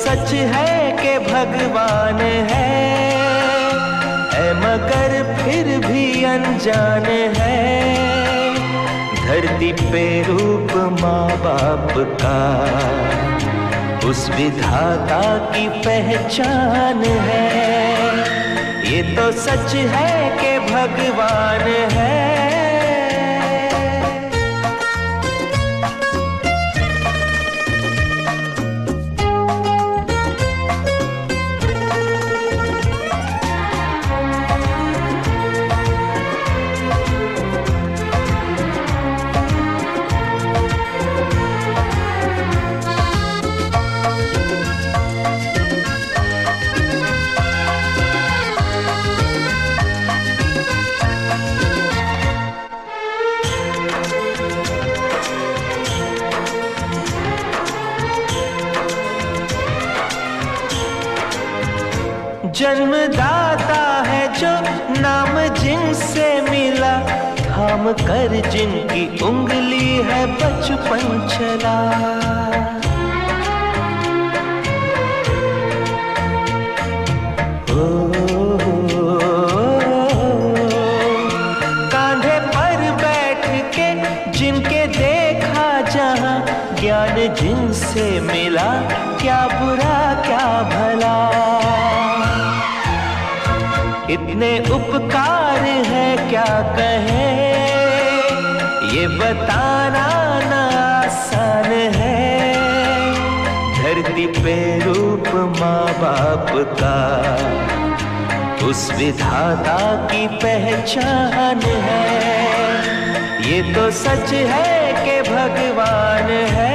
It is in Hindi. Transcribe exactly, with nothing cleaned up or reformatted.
सच है कि भगवान है, है मगर फिर भी अनजान है। धरती पे रूप माँ बाप का उस विधाता की पहचान है। ये तो सच है कि भगवान है। जन्मदाता है जो नाम जिनसे मिला, थाम कर जिनकी उंगली है बचपन चला। ओ, कांधे पर बैठ के जिनके देखा जहां, ज्ञान जिनसे मिला क्या बुरा क्या भला। इतने उपकार है क्या कहे, ये बताना ना आसान है। धरती पे रूप माँ बाप का उस विधाता की पहचान है। ये तो सच है कि भगवान है।